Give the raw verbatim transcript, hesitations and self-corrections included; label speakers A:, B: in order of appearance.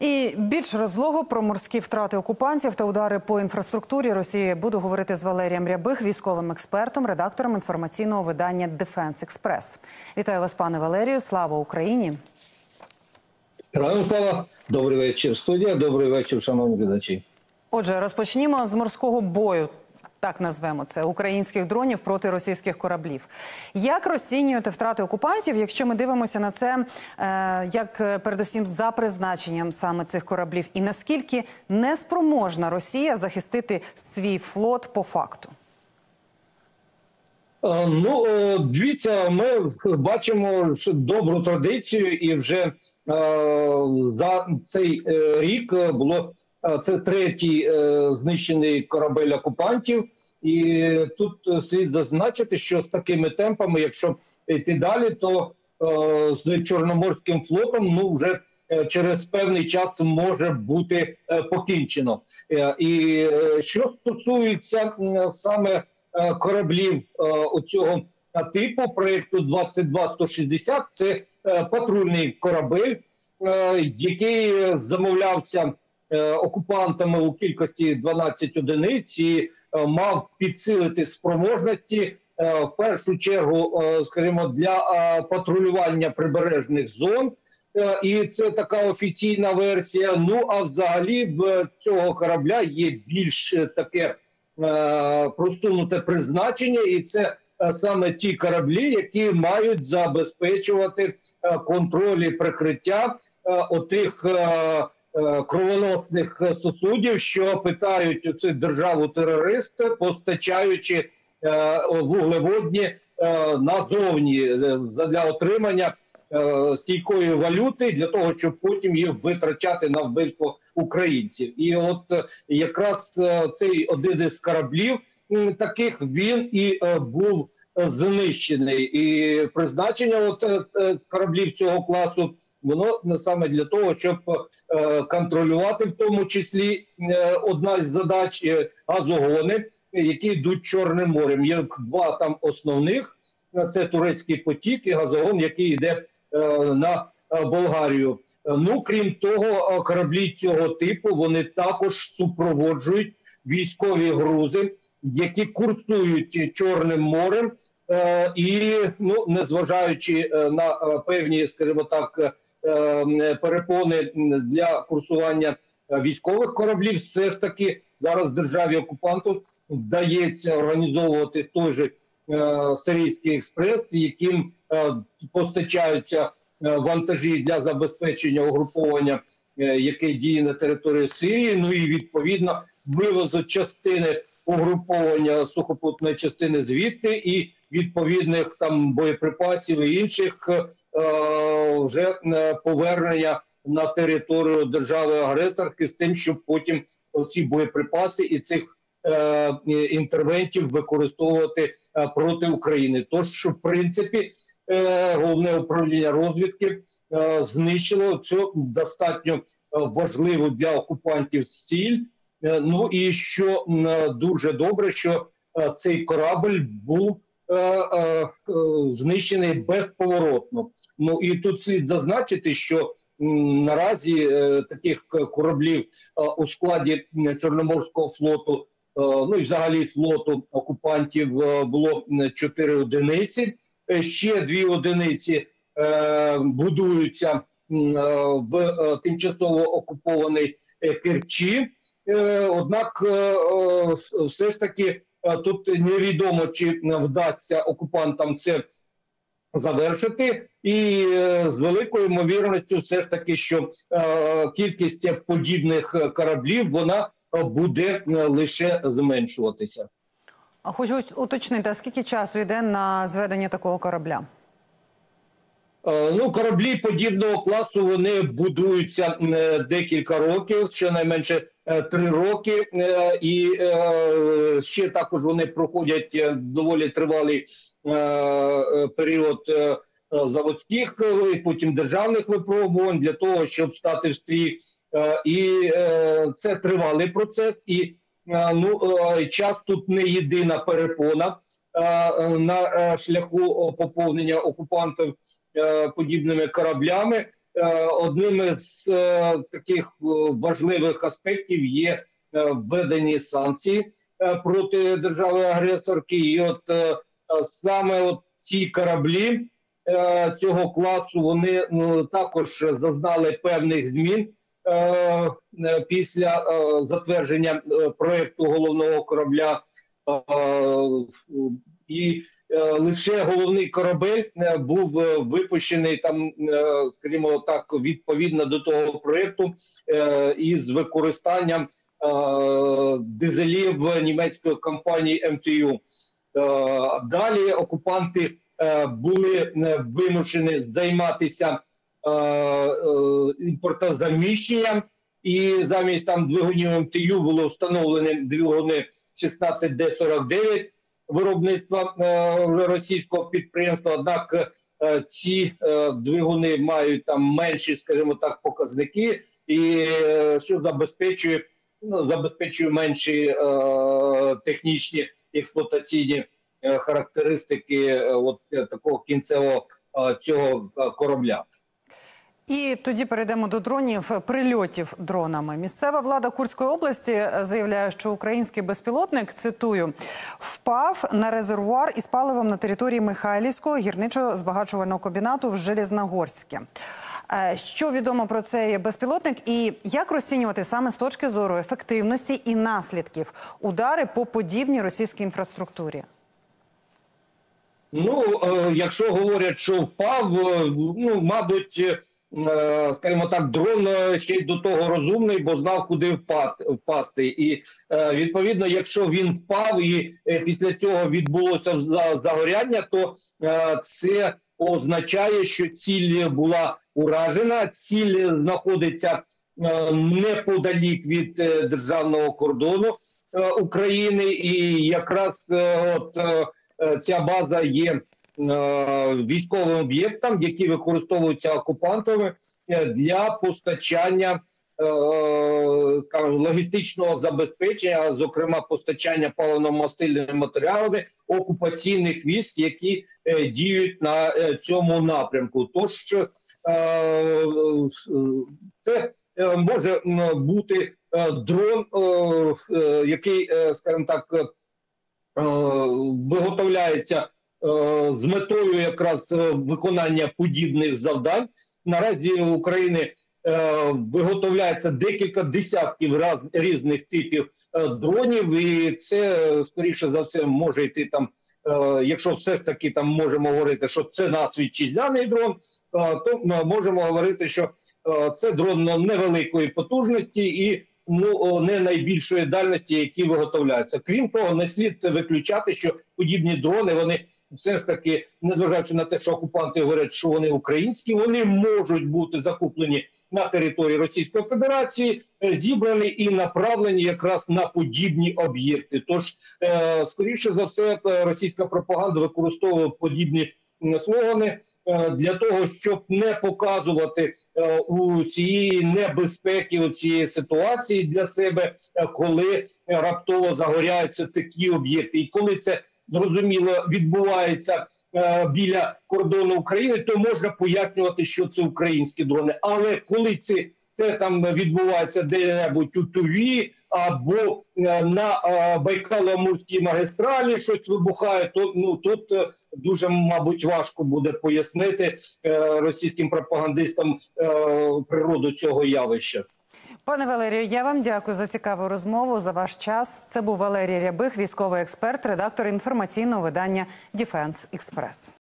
A: І більш розлого про морські втрати окупантів та удари по інфраструктурі Росії буду говорити з Валерієм Рябих, військовим експертом, редактором інформаційного видання «Дефенс Експрес». Вітаю вас, пане Валерію. Слава Україні!
B: Героям слава! Добрий вечір, студія. Добрий вечір, шановні глядачі.
A: Отже, розпочнімо з морського бою. Так назвемо це, українських дронів проти російських кораблів. Як розцінюєте втрати окупантів, якщо ми дивимося на це, е, як передусім за призначенням саме цих кораблів? І наскільки неспроможна Росія захистити свій флот по факту?
B: Ну, дивіться, ми бачимо добру традицію, і вже е, за цей рік було це третій е, знищений корабель окупантів. І тут слід зазначити, що з такими темпами, якщо йти далі, то е, з Чорноморським флотом ну вже е, через певний час може бути е, покінчено. Е, і е, що стосується е, саме е, кораблів е, оцього типу проєкту двадцять два сто шістдесят, це е, патрульний корабель, е, який замовлявся окупантами у кількості дванадцять одиниць і е, мав підсилити спроможності е, в першу чергу, е, скажімо, для е, патрулювання прибережних зон. Е, і це така офіційна версія. Ну, а взагалі в цього корабля є більш таке е, просунуте призначення, і це е, саме ті кораблі, які мають забезпечувати е, контроль і прикриття е, отих е, кровоносних сусудів, що питають оцю державу-терориста, постачаючи е, вуглеводні е, назовні для отримання е, стійкої валюти, для того, щоб потім їх витрачати на вбивство українців. І от е, якраз е, цей один із кораблів е, таких, він і е, був знищений. І призначення от, е, кораблів цього класу, воно саме для того, щоб е, контролювати, в тому числі е, одна з задач е, газогони, які йдуть Чорним морем. Є два там основних. Це турецький потік і газогон, який йде е, на Болгарію. Ну, крім того, кораблі цього типу, вони також супроводжують військові грузи, які курсують Чорним морем. Е, і, ну, незважаючи на певні, скажімо так, е, перепони для курсування військових кораблів, все ж таки зараз державі-окупанту вдається організовувати той же е, Сирійський експрес, яким е, постачаються вантажі для забезпечення угруповання, яке діє на території Сирії, ну і відповідно вивозу частини угруповання сухопутної частини звідти і відповідних там боєприпасів і інших е, вже повернення на територію держави-агресорки з тим, щоб потім ці боєприпаси і цих Е, інтервентів використовувати е, проти України. Тож, в принципі, е, головне управління розвідки е, знищило цю достатньо важливу для окупантів ціль. Е, ну і що е, дуже добре, що е, цей корабль був е, е, знищений безповоротно. Ну і тут слід зазначити, що м, наразі е, таких кораблів е, у складі Чорноморського флоту, ну і взагалі флоту окупантів було чотири одиниці. Ще дві одиниці е, будуються е, в е, тимчасово окупованій Керчі. Е, однак е, все ж таки е, тут невідомо, чи вдасться окупантам це завершити, і е, з великою ймовірністю все ж таки, що е, кількість подібних кораблів, вона буде е, лише зменшуватися.
A: А хочу уточнити, а скільки часу йде на зведення такого корабля?
B: Е, ну, кораблі подібного класу, вони будуються е, декілька років, щонайменше е, три роки, е, і е, ще також вони проходять е, доволі тривалий е, е, період е, заводських і потім державних випробувань для того, щоб стати в стрій. Е, і е, це тривалий процес, і Ну, час тут не єдина перепона на шляху поповнення окупантів подібними кораблями. Одним з таких важливих аспектів є введені санкції проти держави-агресорки. І от саме от ці кораблі цього класу, вони ну, також зазнали певних змін е, після е, затвердження е, проєкту головного корабля. Е, і е, лише головний корабель е, був випущений там, е, скажімо так, відповідно до того проєкту е, із використанням е, дизелів німецької компанії ем те ю. Е, далі окупанти були вимушені займатися е, е, імпортозаміщенням, і замість там двигунів ем те ю було встановлені двигуни шістнадцять де сорок дев'ять виробництва е, російського підприємства. Однак е, ці е, двигуни мають там менші, скажімо так, показники, і е, що забезпечує, ну, забезпечує менші е, технічні експлуатаційні характеристики от такого кінцевого цього корабля.
A: І тоді перейдемо до дронів, прильотів дронами. Місцева влада Курської області заявляє, що український безпілотник, цитую, впав на резервуар із паливом на території Михайлівського гірничо-збагачувального комбінату в Железногорське. Що відомо про цей безпілотник і як розцінювати саме з точки зору ефективності і наслідків удари по подібній російській інфраструктурі?
B: Ну, е, якщо говорять, що впав, е, ну, мабуть, е, скажімо так, дрон ще й до того розумний, бо знав, куди впад, впасти. І, е, відповідно, якщо він впав і е, після цього відбулося загоряння, то е, це означає, що ціль була уражена, ціль знаходиться е, неподалік від е, державного кордону е, України, і якраз е, от е, ця база є е, військовим об'єктом, який використовується окупантами для постачання, е, скажімо, логістичного забезпечення, зокрема постачання паливно-мастильними матеріалами окупаційних військ, які е, діють на е, цьому напрямку. Тож е, це е, може бути е, дрон, е, е, який, е, скажімо так, виготовляється з метою якраз виконання подібних завдань. Наразі в Україні виготовляється декілька десятків раз, різних типів дронів, і це, скоріше за все, може йти там, якщо все ж таки там можемо говорити, що це наш вітчизняний дрон, то можемо говорити, що це дрон невеликої потужності і ну, не найбільшої дальності, які виготовляються. Крім того, не слід виключати, що подібні дрони, вони все ж таки, незважаючи на те, що окупанти говорять, що вони українські, вони можуть бути закуплені на території Російської Федерації, зібрані і направлені якраз на подібні об'єкти. Тож, е, скоріше за все, російська пропаганда використовує подібні слогани для того, щоб не показувати у цієї небезпеки, у цієї ситуації для себе, коли раптово загоряються такі об'єкти. І коли це, зрозуміло, відбувається біля кордону України, то можна пояснювати, що це українські дрони. Але коли це Це там відбувається де-небудь у Туві або на Байкало-Амурській магістралі щось вибухає, то ну тут дуже, мабуть, важко буде пояснити російським пропагандистам природу цього явища.
A: Пане Валерію, я вам дякую за цікаву розмову, за ваш час. Це був Валерій Рябих, військовий експерт, редактор інформаційного видання «Дефенс Експрес».